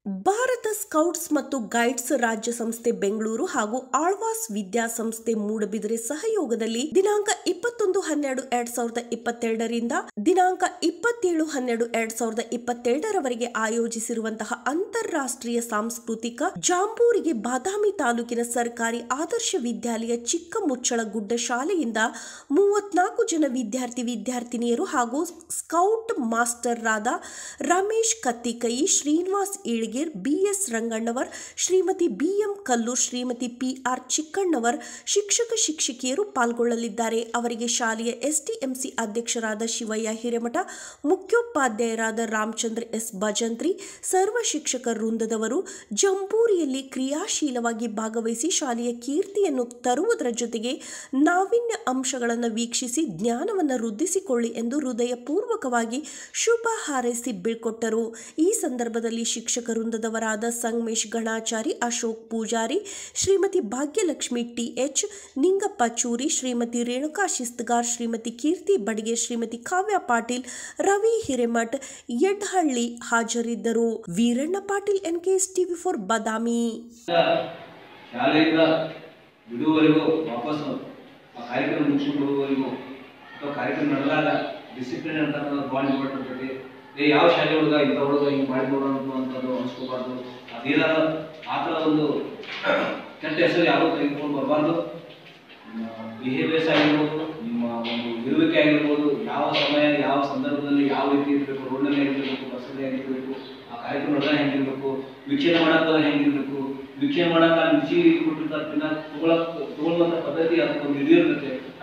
Bharat scouts ಮತ್ತು guides ರಾಜ್ಯ ಸಂಸ್ಥೆ ಬೆಂಗಳೂರು ಹಾಗೂ ಆಳ್ವಾಸ್ ವಿದ್ಯಾಸಂಸ್ಥೆ ಮೂಡಬಿದರೆ ಸಹಯೋಗದಲ್ಲಿ ದಿನಾಂಕ 21-12-2022 ರಿಂದ ದಿನಾಂಕ 27-12-2022 ರವರೆಗೆ ಆಯೋಜಿಸಿರುವಂತಹ ಅಂತಾರಾಷ್ಟ್ರೀಯ ಸಾಂಸ್ಕೃತಿಕ ಜಾಂಬೂರಿಗೆ ಬಾದಾಮಿ ತಾಲೂಕಿನ ಸರ್ಕಾರಿ ಆದರ್ಶ ವಿದ್ಯಾಲಯ ಚಿಕ್ಕಮುಚ್ಚಳಗುಡ್ಡ ಶಾಲೆಯಿಂದ 34 ಜನ ವಿದ್ಯಾರ್ಥಿನಿಯರು ಹಾಗೂ ಸ್ಕೌಟ್ ಮಾಸ್ಟರ್ ರಾದ Ramesh Kattikai, Srinivas Ilge, BS Ranganavar, Shrimati BM Kallur, Shrimati PR Chikkannavar ಶಿಕ್ಷಕಿಯರು ಪಾಲ್ಗೊಳ್ಳಲಿದ್ದಾರೆ. ಅವರಿಗೆ ಶಾಲೆಯ ಎಸ್ಟಿಎಂಸಿ ಅಧ್ಯಕ್ಷರಾದ ಶಿವಯ್ಯ ಹಿರೇಮಠ, ಮುಖ್ಯೋಪಾಧ್ಯಾಯರಾದ ರಾಮಚಂದ್ರ ಎಸ್ ಭಜಂತ್ರಿ, ಸರ್ವ ಶಿಕ್ಷಕ ವೃಂದದವರು ಜಂಬೂರಿಯಲ್ಲಿ ಕ್ರಿಯಾಶೀಲವಾಗಿ ಭಾಗವಹಿಸಿ ಶಾಲೆಯ ಕೀರ್ತಿಯನ್ನು ತರುವುದರ ಜೊತೆಗೆ ನಾವೀನ್ಯ ಅಂಶಗಳನ್ನು ವೀಕ್ಷಿಸಿ ಜ್ಞಾನವನ್ನು ವೃದ್ಧಿಸಿಕೊಳ್ಳಿ ಎಂದು ಹೃದಯಪೂರ್ವಕವಾಗಿ ಶುಭ ಹಾರೈಸಿ ಬೀಳ್ಕೊಟ್ಟರು. ಈ ಸಂದರ್ಭದಲ್ಲಿ ಶಿಕ್ಷಕ ವೃಂದದವರಾದ ಸಂಗಮೇಶ್ ಗಣಾಚಾರಿ, ಅಶೋಕ್ ಪೂಜಾರಿ, ಶ್ರೀಮತಿ ಭಾಗ್ಯಲಕ್ಷ್ಮಿ ಟಿಎಚ್, ನಿಂಗಪ್ಪ ಚೂರಿ, ಶ್ರೀಮತಿ ರೇಣುಕಾ ಶಿಸ್ತಗಾರ್, ಶ್ರೀಮತಿ ಕೀರ್ತಿ ಬಡಿಗೆ, ಶ್ರೀಮತಿ ಕಾವ್ಯ ಪಾಟೀಲ್, ರವಿ ಹಿರೇಮಠ್, ಯಡ್ಹಳ್ಳಿ ಹಾಜರಿದ್ದರು. ವೀರಣ್ಣ ಪಾಟೀಲ್, NKS TV4 ಬಾದಾಮಿ. ಶಾಲೆಯಿಂದ ಬಿಡುವವರೆಗೂ ವಾಪಸ್ ಆ ಕಾರ್ಯಕ್ರಮ ಮುಗಿಸ್ಕೊಂಡು ಹೋಗುವವರೆಗೂ ಅಥವಾ ಕಾರ್ಯಕ್ರಮ ನಡೆದಾಗ ಡಿಸಿಪ್ಲಿನ್ ಅಂತಕ್ಕಂಥ ಭಾಳ ಇಂಪಾರ್ಟೆಂಟ್ ಇರ್ತೈತಿ. ಯಾವ ಶಾಲೆ ಹುಡುಗ ಇಂಥ ಹುಡುಗ ಹಿಂಗೆ ಮಾಡಿ ನೋಡೋಣ ಅಂತದ್ದು ಅನಿಸ್ಕೋಬಾರ್ದು. ಅದೇನಾದ ಆ ಥರ ಒಂದು ಕೆಟ್ಟ ಹೆಸರು ಯಾರೂ ತೆಗೆದುಕೊಂಡು ಬರಬಾರ್ದು. ನಿಮ್ಮ ಬಿಹೇವಿಯರ್ಸ್ ಆಗಿರ್ಬೋದು, ನಿಮ್ಮ ಒಂದು ಇರುವಿಕೆ ಆಗಿರ್ಬೋದು, ಯಾವ ಸಮಯ ಯಾವ ಸಂದರ್ಭದಲ್ಲಿ ಯಾವ ರೀತಿ ಇರಬೇಕು, ರೋಡ್ನಲ್ಲಿ ಹೇಗಿರಬೇಕು, ಬಸ್ಸಲ್ಲಿ ಹೇಗಿರಬೇಕು, ಆ ಕಾರ್ಯಕ್ರಮ ನಡೆದಾಗ ಹೆಂಗಿರಬೇಕು, ವೀಕ್ಷಣೆ ಮಾಡೋಕೆ ಹೆಂಗಿರಬೇಕು, ವೀಕ್ಷಣೆ ಮಾಡೋಕೆ ರುಚಿ ಕೊಟ್ಟಿರ್ತಾರೆ, ತಗೊಳ್ಳುವಂಥ ಪದ್ಧತಿ ಅದಕ್ಕೊಂದು ಇದು ಇರ್ತೈತೆ.